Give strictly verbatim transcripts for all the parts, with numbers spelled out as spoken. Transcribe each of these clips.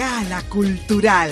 Gala Cultural.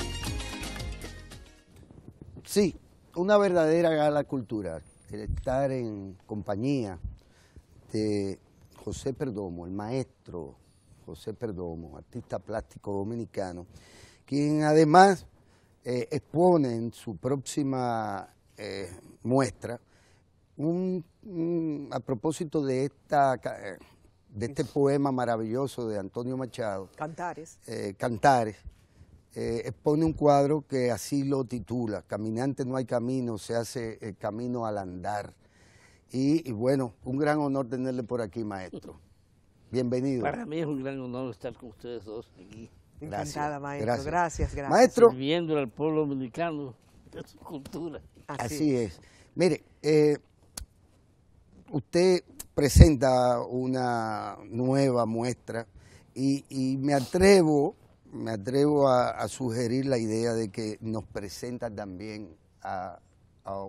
Sí, una verdadera gala cultural. El estar en compañía de José Perdomo, el maestro José Perdomo, artista plástico dominicano, quien además eh, expone en su próxima eh, muestra, un, un, a propósito de, esta, de este poema maravilloso de Antonio Machado, Cantares, eh, Cantares, eh, expone un cuadro que así lo titula: Caminante no hay camino, se hace el camino al andar. Y, y bueno, un gran honor tenerle por aquí, maestro. Bienvenido. Para mí es un gran honor estar con ustedes dos aquí. Encantada, Gracias, maestro. gracias. Gracias, gracias. Maestro, Sirviendo al pueblo dominicano de su cultura. Así, así es. Mire, eh, usted presenta una nueva muestra y, y me atrevo, me atrevo a, a sugerir la idea de que nos presenta también a, a,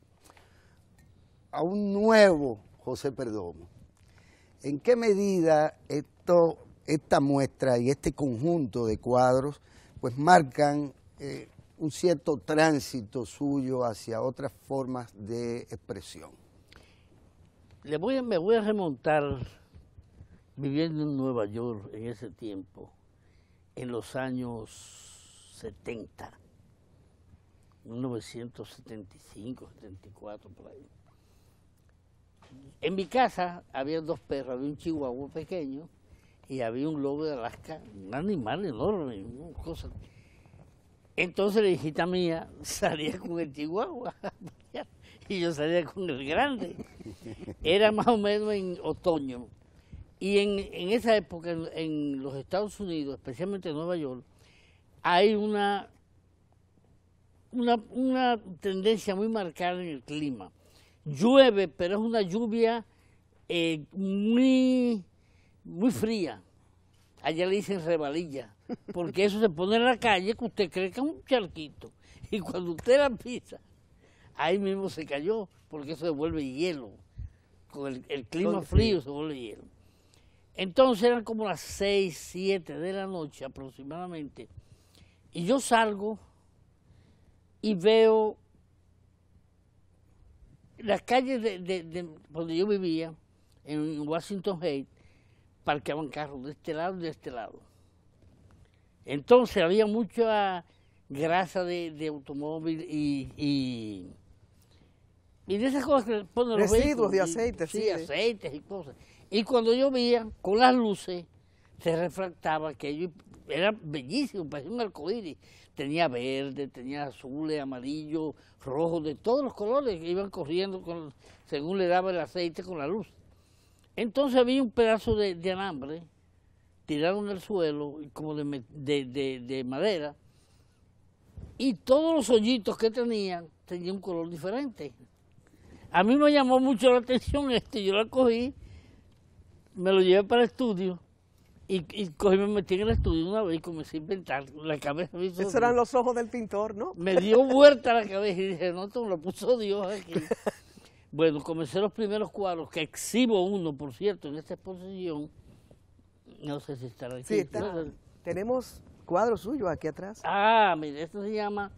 a un nuevo José Perdomo. ¿En qué medida esto, esta muestra y este conjunto de cuadros pues marcan eh, un cierto tránsito suyo hacia otras formas de expresión? Le voy a, me voy a remontar viviendo en Nueva York en ese tiempo, en los años setenta, mil novecientos setenta y cinco, setenta y cuatro, por ahí. En mi casa había dos perros, había un chihuahua pequeño y había un lobo de Alaska, un animal enorme, una cosa. Entonces la hijita mía salía con el chihuahua y yo salía con el grande. Era más o menos en otoño. Y en, en esa época, en, en los Estados Unidos, especialmente en Nueva York, hay una, una, una tendencia muy marcada en el clima. Llueve, pero es una lluvia eh, muy, muy fría. Allá le dicen rebalilla, porque eso se pone en la calle que usted cree que es un charquito. Y cuando usted la pisa, ahí mismo se cayó, porque eso se vuelve hielo. Con el, el clima frío se vuelve hielo. Entonces eran como las seis, siete de la noche aproximadamente. Y yo salgo y veo las calles de, de, de donde yo vivía, en Washington Heights, parqueaban carros de este lado y de este lado. Entonces había mucha grasa de, de automóvil y, y, y de esas cosas que ponen los residuos vehículos, de aceite, sí, sí. aceites y cosas. Y cuando llovía, con las luces, se refractaba aquello. Era bellísimo, parecía un arcoíris. Tenía verde, tenía azul, amarillo, rojo, de todos los colores que iban corriendo con, según le daba el aceite con la luz. Entonces había un pedazo de, de alambre tirado en el suelo, como de, de, de, de madera, y todos los hoyitos que tenían tenían un color diferente. A mí me llamó mucho la atención esto, yo la cogí, me lo llevé para el estudio, y, y cogí, me metí en el estudio una vez y comencé a inventar. La cabeza me hizo... Esos eran los ojos del pintor, ¿no? Me dio vuelta la cabeza y dije, no, esto me lo puso Dios aquí. Bueno, comencé los primeros cuadros, que exhibo uno, por cierto, en esta exposición. No sé si estará aquí. Sí, está. Tenemos cuadros suyos aquí atrás. Ah, mire, esto se llama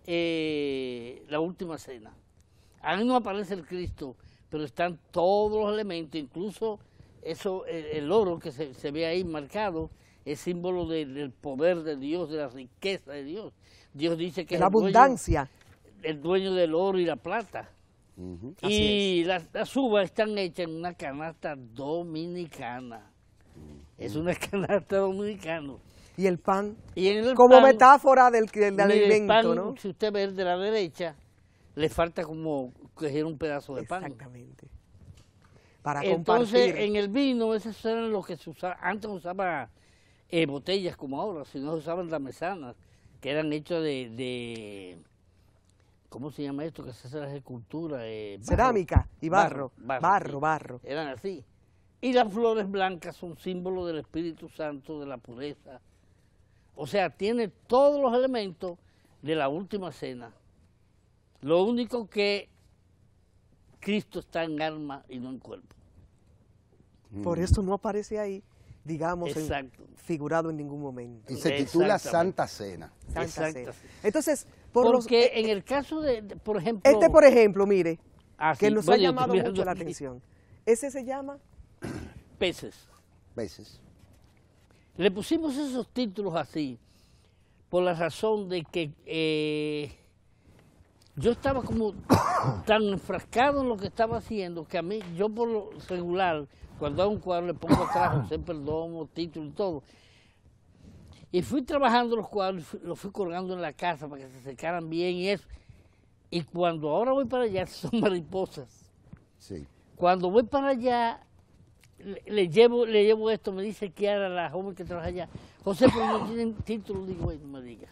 eh, La Última Cena. Ahí no aparece el Cristo, pero están todos los elementos, incluso eso, el, el oro que se, se ve ahí marcado, es símbolo de, del poder de Dios, de la riqueza de Dios. Dios dice que la es el abundancia. Dueño, el dueño del oro y la plata. Uh-huh. Y las, las uvas están hechas en una canasta dominicana. Uh-huh. Es una canasta dominicana. Y el pan, y en el como pan, metáfora del, del mire, alimento, el pan, ¿no? Si usted ve el de la derecha, le falta como coger un pedazo de pan. Exactamente. Para Entonces, compartir. en el vino, esos eran los que se usaban. Antes usaba eh, botellas como ahora, si no se usaban las mesanas, que eran hechas de, de... ¿Cómo se llama esto? Que se hace la escultura. Eh, barro, cerámica y barro. Barro, barro, barro, sí. barro. Eran así. Y las flores blancas son símbolo del Espíritu Santo, de la pureza. O sea, tiene todos los elementos de la última cena. Lo único que Cristo está en alma y no en cuerpo. Por eso no aparece ahí. digamos, en- Exacto. figurado en ningún momento. Y se titula Exactamente. Santa Cena. Santa Exacto. Cena. Entonces, por los, Porque eh, en el caso de, de, por ejemplo... este, por ejemplo, mire, Ah, que sí, nos bueno, ha yo estoy llamado mirando mucho la aquí. atención. Ese se llama Peces. Veces. Le pusimos esos títulos así por la razón de que eh, yo estaba como tan enfrascado en lo que estaba haciendo que a mí, yo por lo regular, cuando hago un cuadro le pongo atrás José Perdomo, título y todo. Y fui trabajando los cuadros, y fui- los fui colgando en la casa para que se secaran bien y eso. Y cuando ahora voy para allá, son mariposas. Sí. Cuando voy para allá, le, le llevo le llevo esto, me dice Kiara, la joven que trabaja allá, José, pero no tienen título, digo, "Ay, no me diga".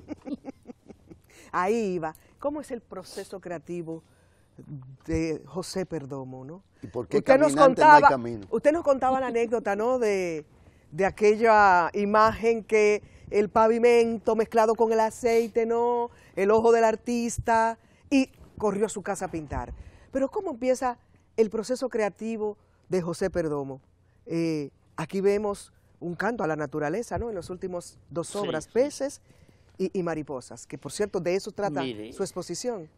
ahí iba. ¿Cómo es el proceso creativo de José Perdomo, no? ¿Y por qué Usted nos caminante no hay contaba, camino? usted nos contaba la anécdota, ¿no? De, de aquella imagen que el pavimento mezclado con el aceite, ¿no? El ojo del artista, y corrió a su casa a pintar. Pero ¿cómo empieza el proceso creativo de José Perdomo? Eh, aquí vemos un canto a la naturaleza, ¿no? En las últimas dos Sí, obras, sí. Peces y, y Mariposas, que por cierto de eso trata Mire. su exposición.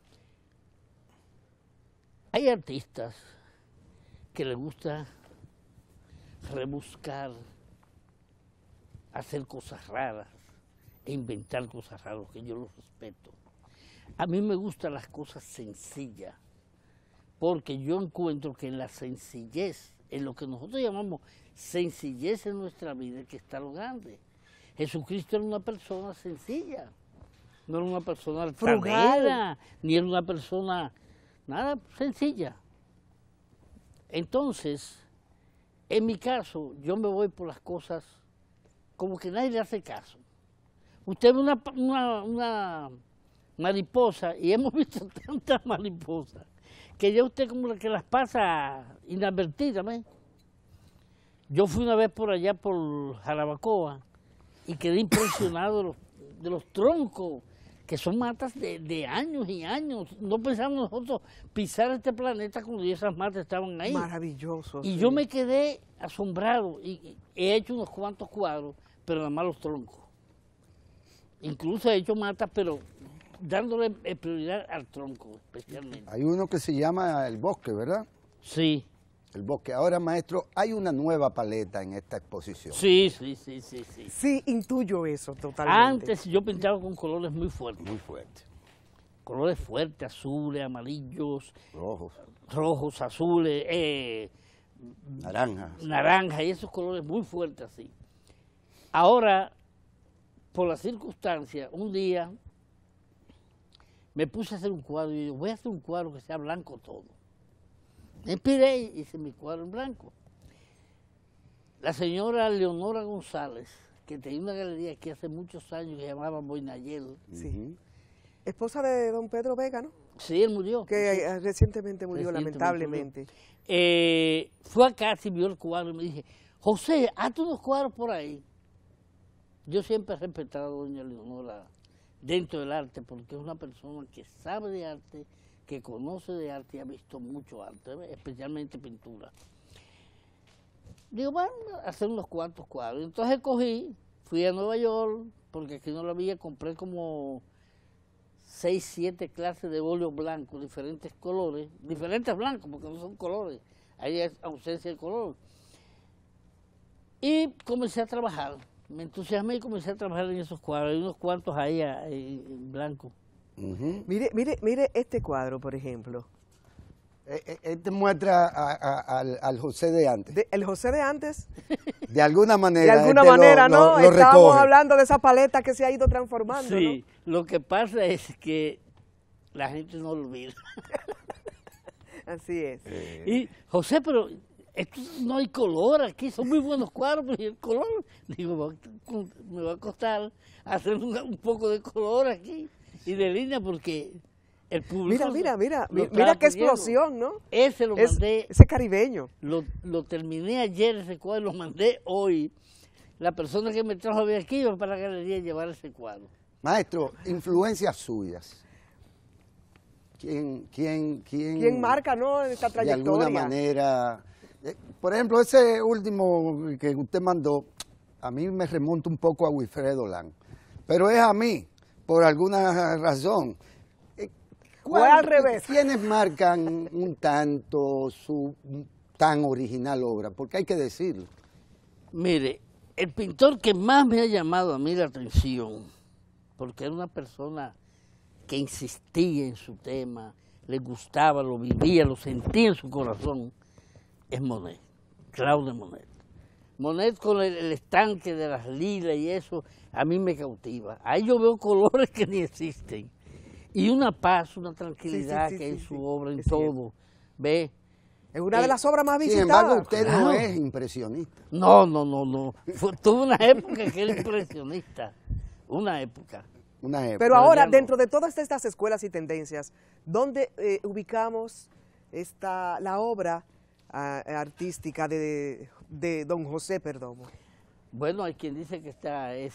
Hay artistas que les gusta rebuscar, hacer cosas raras e inventar cosas raras, que yo los respeto. A mí me gustan las cosas sencillas, porque yo encuentro que en la sencillez, en lo que nosotros llamamos sencillez en nuestra vida, es que está lo grande. Jesucristo era una persona sencilla, no era una persona Frugal. altanera, ni era una persona, nada, sencilla. Entonces, en mi caso, yo me voy por las cosas como que nadie le hace caso. Usted ve una, una, una mariposa, y hemos visto tantas mariposas, que ya usted como que las pasa inadvertidamente. Yo fui una vez por allá, por Jarabacoa, y quedé impresionado de los, de los troncos, que son matas de, de años y años. No pensamos nosotros pisar este planeta cuando ya esas matas estaban ahí. Maravilloso. Y sí. yo me quedé asombrado, y, y he hecho unos cuantos cuadros, pero nada más los troncos. Incluso he hecho matas, pero dándole eh, prioridad al tronco, especialmente. Hay uno que se llama El Bosque, ¿verdad? Sí, El Bosque. Ahora, maestro, hay una nueva paleta en esta exposición. sí, sí, sí, sí, sí. Sí, intuyo eso totalmente. Antes yo pintaba con colores muy fuertes, Muy fuerte. colores fuertes, azules, amarillos, Rojos, rojos, azules, eh, naranjas. naranja y esos colores muy fuertes así. Ahora, por las circunstancias, un día me puse a hacer un cuadro y digo, voy a hacer un cuadro que sea blanco todo. Me inspiré y hice mi cuadro en blanco. La señora Leonora González, que tenía una galería aquí hace muchos años que se llamaba Boinayel, Sí. Ujú. Esposa de don Pedro Vega, ¿no? sí, él murió. Que eh, recientemente murió, Recientemente lamentablemente. Eh, fue acá, y vio el cuadro y me dije, José, hazte unos cuadros por ahí. Yo siempre he respetado a doña Leonora dentro del arte, porque es una persona que sabe de arte, que conoce de arte y ha visto mucho arte, especialmente pintura. Digo, bueno, hacer unos cuantos cuadros. Entonces cogí, fui a Nueva York, porque aquí no lo había, compré como seis, siete clases de óleo blanco, diferentes colores, diferentes blancos, porque no son colores, hay ausencia de color. Y comencé a trabajar, me entusiasmé y comencé a trabajar en esos cuadros, hay unos cuantos ahí ahí en blanco. Ujú. Mire, mire, mire este cuadro, por ejemplo. Eh, eh, Este muestra a- a- al, al José de antes. De, De- el José de antes, alguna manera. de alguna este lo- manera, lo- ¿no? lo Estábamos recoge. hablando de esa paleta que se ha ido transformando, Sí, lo que pasa es que la gente no lo olvida. ¿no? Así es. Y, José, pero esto no hay color aquí, son muy buenos cuadros, pero ¿y el color? Digo, me va a costar hacer un, un poco de color aquí y de línea porque el público... Mira, mira, mira, lo mi- estaba mira qué pidiendo. explosión, ¿no? Ese lo Es- mandé, ese caribeño. lo, lo terminé ayer ese cuadro, lo mandé hoy. La persona que me trajo a ver aquí iba para la galería a llevar ese cuadro. Maestro, influencias suyas. ¿Quién, quién, quién, ¿Quién marca, no, en esta de alguna trayectoria? manera Eh, por ejemplo, ese último que usted mandó, a mí me remonta un poco a Wilfredo Lan, pero es a mí, por alguna razón. Eh, O es al revés. ¿Quiénes marcan un tanto su tan original obra? Porque hay que decirlo. Mire, el pintor que más me ha llamado a mí la atención, porque era una persona que insistía en su tema, le gustaba, lo vivía, lo sentía en su corazón, es Monet, Claude Monet. Monet con el, el estanque de las lilas y eso, a mí me cautiva. Ahí yo veo colores que ni existen. Y una paz, una tranquilidad Sí, sí, sí, que hay en sí, su sí, obra, en es cierto. todo. ¿Ve? Es una de Eh, las obras más Sin visitadas. embargo, usted no Claro. es impresionista. No, no, no, no. Fue, tuve una época que era impresionista. Una época. Una época. Pero Pero ahora, ya no. dentro de todas estas escuelas y tendencias, ¿dónde eh, ubicamos esta, la obra ah, artística de, de don José Perdomo? Bueno, hay quien dice que esta es,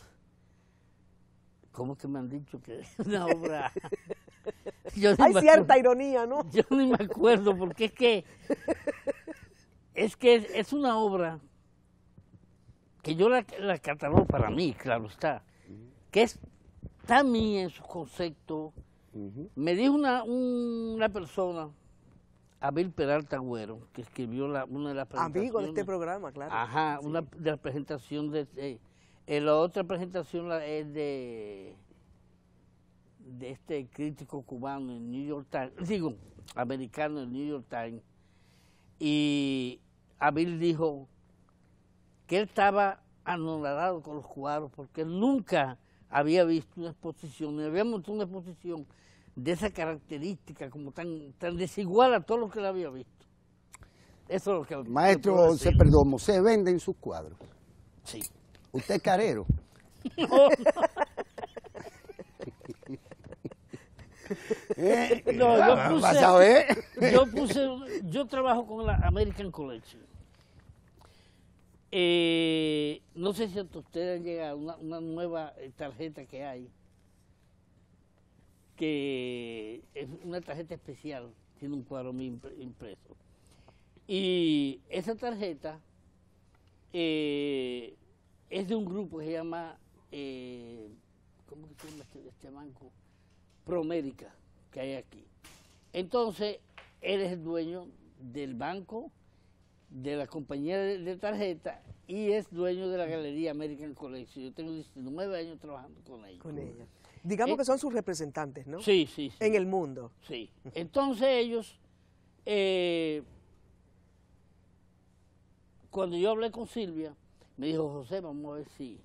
¿cómo que me han dicho que es una obra? Yo ni Hay me cierta acuerdo. ironía, ¿no? Yo ni me acuerdo, porque es que es que es, es una obra que yo la, la catalogo para mí, claro está, que es tan mía en su concepto. Ujú. Me dijo una, una persona, Abel Peralta Agüero, que escribió la, una de las presentaciones. Amigo de este programa, claro. Ajá, Sí. una de las presentaciones de, de- eh, la otra presentación la, es de de este crítico cubano en New York Times, digo, americano en New York Times, y Abel dijo que él estaba anonadado con los cuadros porque él nunca había visto una exposición, ni había montado una exposición de esa característica, como tan, tan desigual a todo lo que él había visto. Eso es lo que Maestro que puedo José decir. Perdomo, se venden sus cuadros. Sí. Usted es carero. Eh, No, yo vas puse- a ver. Yo puse, yo trabajo con la American Collection. Eh, no sé si a ustedes han llegado una, una nueva eh, tarjeta que hay, que es una tarjeta especial, tiene un cuadro mío impre- impreso. Y esa tarjeta eh, es de un grupo que se llama, eh, ¿cómo que se llama este, este banco? Promérica, que hay aquí. Entonces, él es el dueño del banco, de la compañía de, de tarjeta, y es dueño de la galería American Collection. Yo tengo diecinueve años trabajando con ellos. Con ella. Digamos Eh, que son sus representantes, ¿no? Sí, sí, sí. En el mundo. Sí. Entonces ellos, eh, cuando yo hablé con Silvia, me dijo, José, vamos a ver si,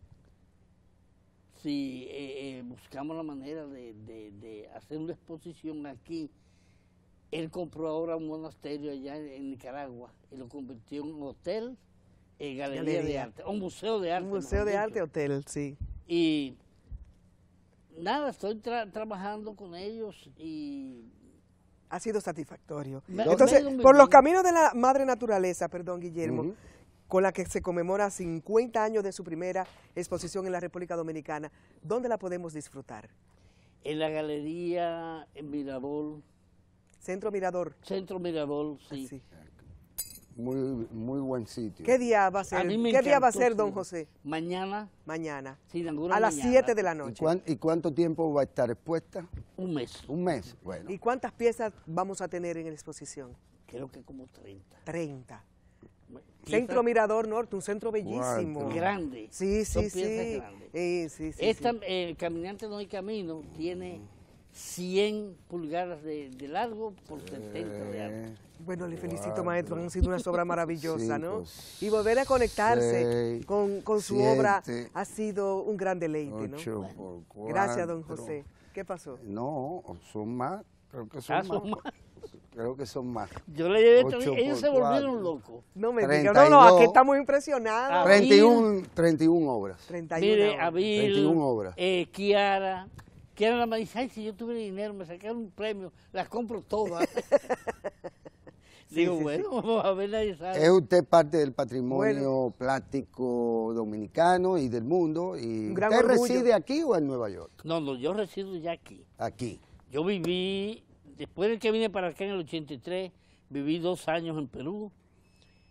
si eh, eh, buscamos la manera de, de- de hacer una exposición aquí. Él compró ahora un monasterio allá en, en Nicaragua y lo convirtió en un hotel, eh, galería, de Galería. arte, un museo de arte. Un museo mejor de dicho. arte hotel, sí. Y nada, estoy tra- trabajando con ellos y Ha sido satisfactorio. Me- Entonces, me ha ido muy por los bien. caminos de la madre naturaleza, perdón, Guillermo, Ujú. con la que se conmemora cincuenta años de su primera exposición en la República Dominicana, ¿dónde la podemos disfrutar? en la galería en Mirabol, Centro Mirador. Centro Mirabol, sí. Sí. Muy, muy buen sitio. ¿Qué día va a A ser? mí me ¿Qué día va a encantó, ser, sí. don José? Mañana Mañana. se inaugura A las mañana. siete de la ¿Y, noche. cuán- y cuánto tiempo va a estar expuesta? Un mes, Un mes. Bueno. ¿Y cuántas piezas vamos a tener en la exposición? creo que como treinta. treinta. Piezas Centro Mirador Norte, un centro bellísimo. Cuánto. grande. Sí, Son sí, sí. piezas grandes. Eh, sí, sí, Esta, sí. eh, Caminante No hay Camino, tiene cien pulgadas de, de largo por setenta de alto. Eh, Bueno, le felicito, cuatro, maestro, han sido unas obras maravillosas, ¿no? cinco, Y volver a conectarse seis, con, con su siete, obra ha sido un gran deleite, ¿no? ocho por cuatro. Gracias, don José. ¿Qué pasó? No, son más. Creo que son, Ah, más. son más. Creo que son más. Yo le llevé, Ocho ellos se por volvieron cuatro. locos. No me treinta diga, no, y no, aquí dos. estamos impresionados. Ah, treinta y uno, treinta y uno obras. treinta y una Mire, obras. Abil, treinta y una obras. eh, Kiara, Kiara me dice, ay, si yo tuviera dinero, me sacaron un premio, las compro todas. Digo, sí, sí. bueno, vamos a ver, nadie sabe. Es usted parte del patrimonio plástico dominicano y del mundo. Y Un gran ¿Usted orgullo. reside aquí o en Nueva York? No, no, yo resido ya aquí. Aquí. Yo viví, después de que vine para acá en el ochenta y tres, viví dos años en Perú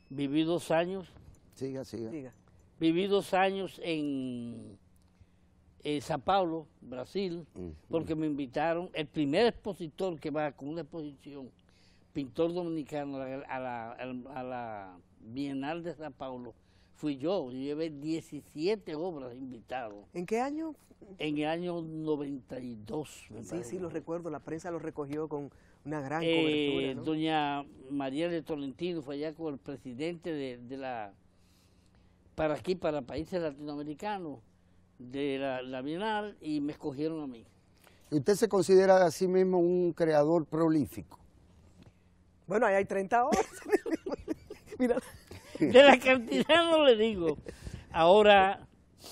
Viví dos años, Siga, siga. Diga. viví dos años en, en Sao Paulo, Brasil, Mm, porque me invitaron, el primer expositor que va con una exposición, pintor dominicano, a la, a la, a la Bienal de Sao Paulo, fui yo. Yo llevé diecisiete obras invitados ¿En qué año? en el año noventa y dos. me Sí, parece. sí, lo recuerdo. La prensa lo recogió con una gran Eh, cobertura, ¿no? Doña María de Tolentino fue allá con el presidente de, de la, para aquí, para países latinoamericanos, de la, la Bienal, y me escogieron a mí. ¿Y usted se considera a sí mismo un creador prolífico? Bueno, ahí hay treinta horas. Mira. De la cantidad no le digo. Ahora,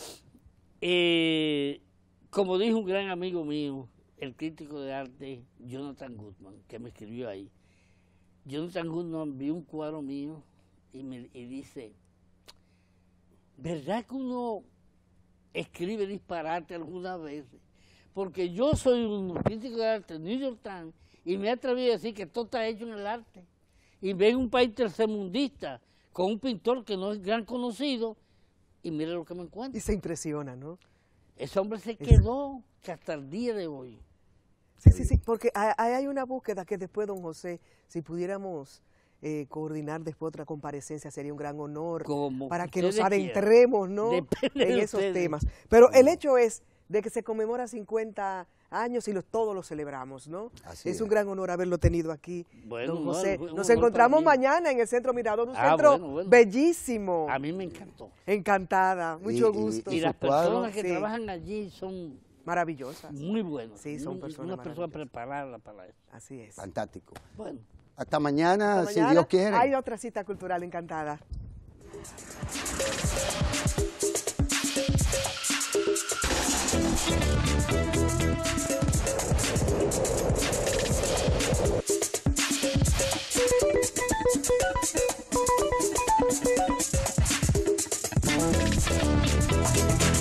eh, como dijo un gran amigo mío, el crítico de arte, Jonathan Goodman, que me escribió ahí. Jonathan Goodman vio un cuadro mío y me y dice, ¿verdad que uno escribe disparate algunas veces? Porque yo soy un crítico de arte, New York Times, y me he atrevido a decir que todo está hecho en el arte. Y ven un país tercermundista con un pintor que no es gran conocido, y mire lo que me encuentro. Y se impresiona, ¿no? Ese hombre se quedó que hasta el día de hoy. Sí, sí, sí, porque ahí hay una búsqueda que después, don José, si pudiéramos eh, coordinar después otra comparecencia, sería un gran honor Como para que nos ustedes adentremos, ¿no?, Depende en de esos ustedes. temas. Pero el hecho es de que se conmemora cincuenta años y los, todos los celebramos, ¿no? Así es es. un gran honor haberlo tenido aquí, Bueno, don no, José. fue un Nos honor encontramos para mí. mañana en el Centro Mirador, un Ah, centro bueno, bueno. bellísimo. A mí me encantó. Encantada, mucho Y- y- gusto. Y sus las cuadros, personas que sí. trabajan allí son Maravillosas. muy buenas. Sí, son Muy- personas Unas personas maravillosas. preparadas para eso. Así es. Fantástico. Bueno. Hasta mañana, Hasta si mañana. Dios quiere. Hay otra cita cultural, encantada. Thank you.